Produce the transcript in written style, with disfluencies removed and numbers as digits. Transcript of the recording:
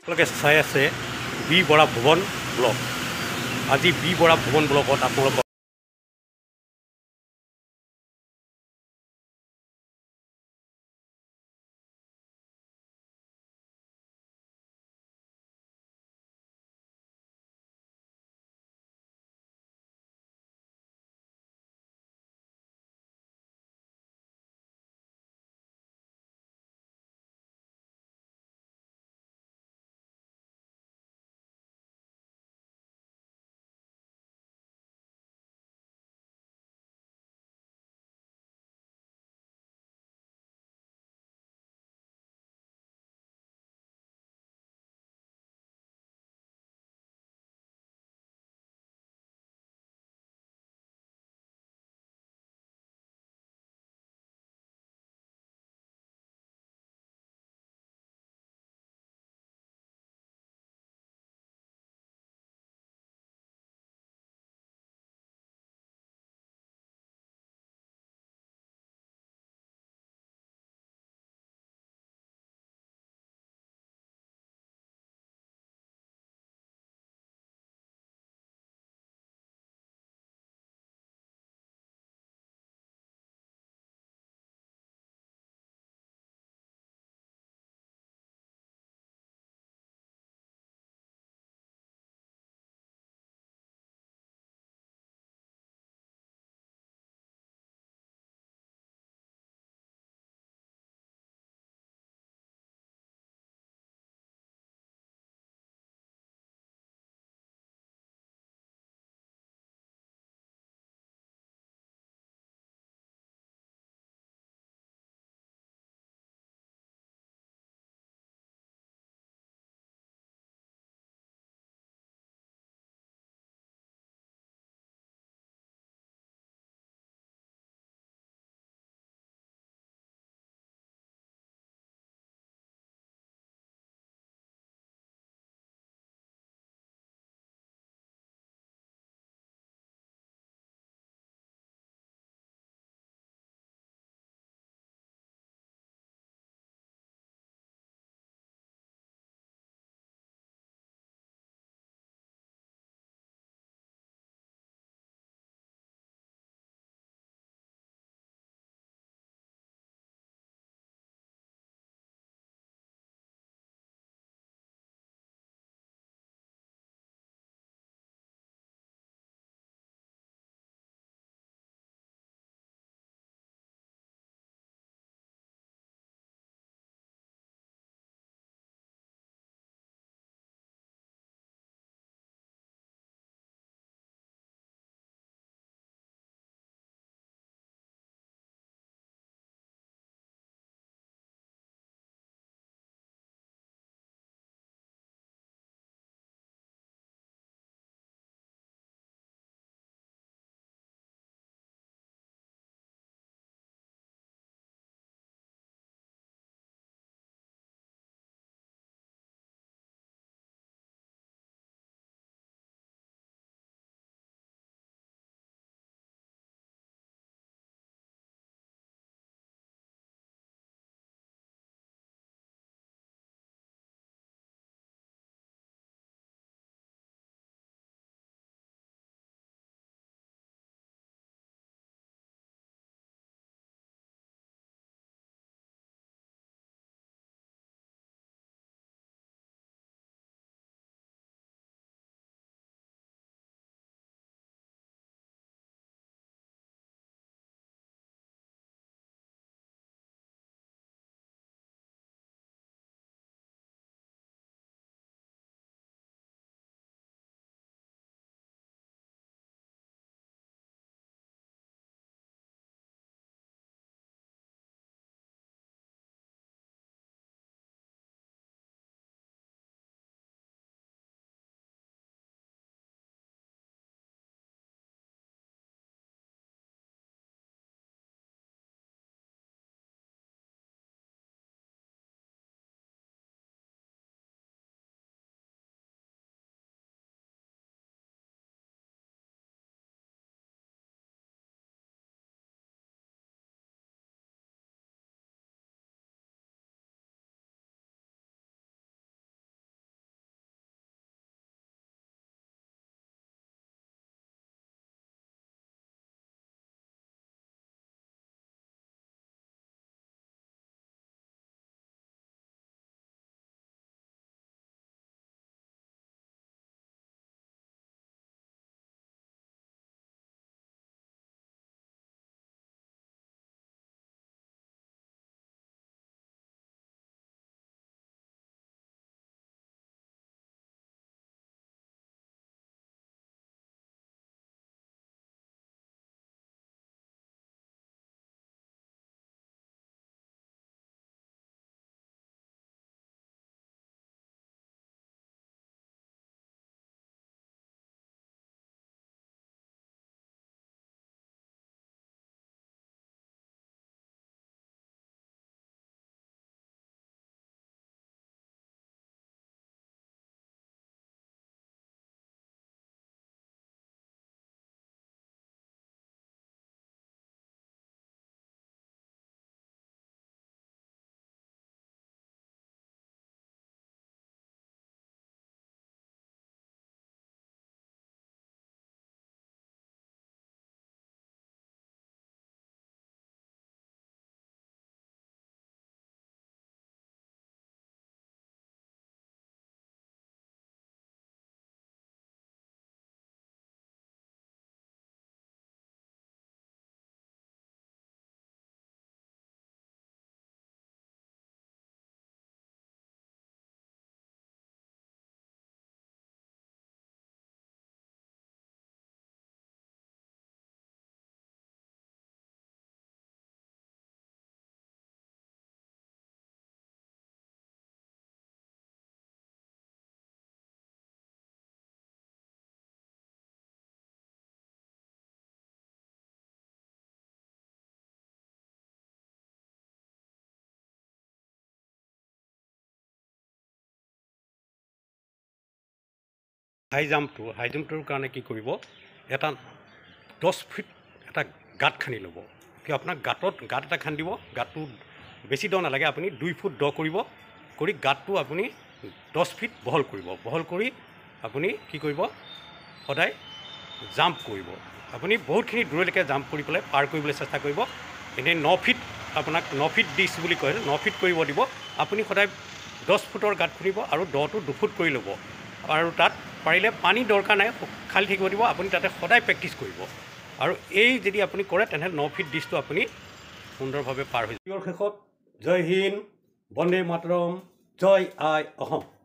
আপোনালোকে চাই আছে বি বৰা ভুৱন ব্লগ। আজি বি বৰা ভুৱন ব্লগত আপোনালোকক হাই জাম্পটোৰ কাৰণে কি কৰিব, এটা 10 ফিট এটা গাঁত খান্দি ল'ব। কিয় আপোনাক গাঁত এটা খান্দিব, গাঁতটো বেছি দ নালাগে, আপুনি 2 ফুট দ কৰি গাঁতটো আপুনি 10 ফিট বহল কৰিব। বহল কৰি আপুনি কি কৰিব, সদায় জাম্প কৰিব। আপুনি বহুতখিনি দূৰলৈকে জাম্প কৰি পেলাই পাৰ কৰিবলৈ চেষ্টা কৰিব। এনেই 9 ফিট আপোনাক 9 ফিট ডিছ বুলি কয়, 9 ফিট কৰিব দিব। আপুনি সদায় 10 ফুটৰ গাঁত খুলিব আৰু দটো 2 ফুট কৰি ল'ব। আৰু তাত পাৰিলে পানী দৰকাৰ নাই, খালী থাকিব দিব। আপুনি তাতে সদায় প্ৰেক্টিছ কৰিব। আৰু এই যদি আপুনি কৰে তেনেহ'লে 9 ফিট ডিছটো আপুনি সুন্দৰভাৱে পাৰ হৈ যাব। শেষত জয় হিন্দ, বন্দে মাতৰম, জয় আই অসম।